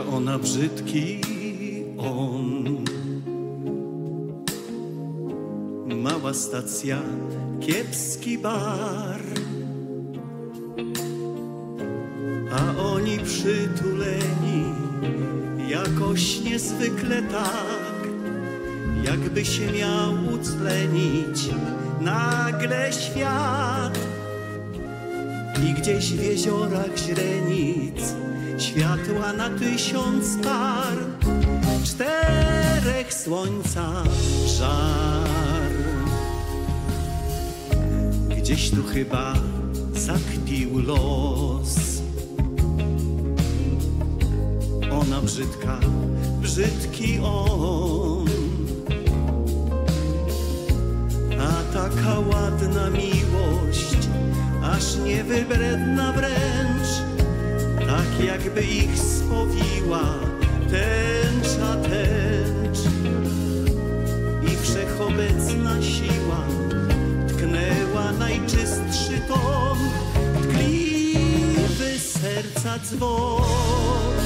ona, brzydki on. Mała stacja, kiepski bar, a oni przytuleni jakoś niezwykle tak, jakby się miał utlenić nagle świat. I gdzieś w jeziorach źrenic światła na 1000 par, 4 słońca żar. Gdzieś tu chyba zakpił los. Ona brzydka, brzydki on, a taka ładna miłość, aż niewybredna wręcz, tak jakby ich spowiła tęcza tęcz. I wszechobecna siła tknęła najczystszy ton, tkliwy serca dzwon.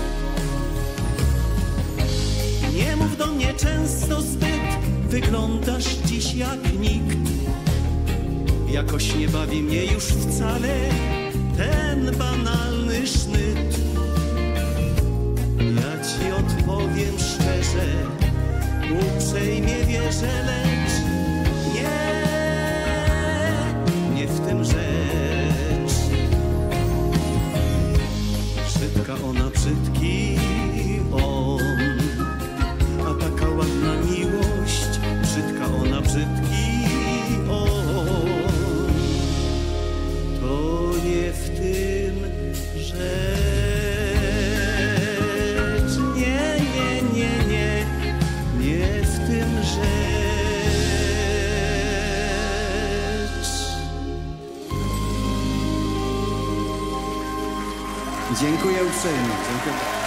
Nie mów do mnie często zbyt, wyglądasz dziś jak nikt. Jakoś nie bawi mnie już wcale ten banalny sznyt. Ja ci odpowiem szczerze, uprzejmie wierzę, lecz nie w tym rzecz. Brzydka ona, brzydki on, a taka ładna miłość, brzydka ona, brzydki on. To nie w tym rzecz. Nie w tym rzecz. Dziękuję uprzejmie. Dziękuję.